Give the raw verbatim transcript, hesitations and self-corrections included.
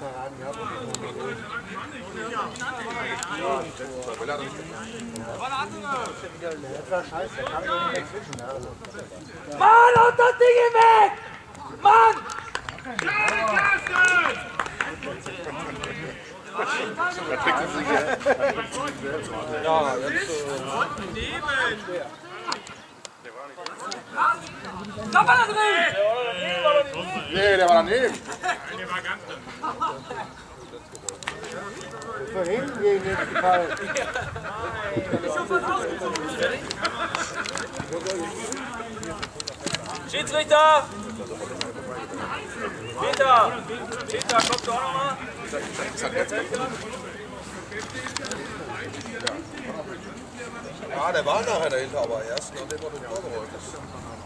verraten gehabt. Das war scheiße, da kam ja nicht dazwischen. Mann, haut das Ding weg! Mann! Da kriegt er sich ja, jetzt da war er drin! Nee, der war daneben. Der war ganz drin. Von hinten gegen den Fall. Schiedsrichter! Peter! Peter, kommst du auch nochmal? Ja, der war nachher dahinter, aber erst nachdem er den vorgeholt ist.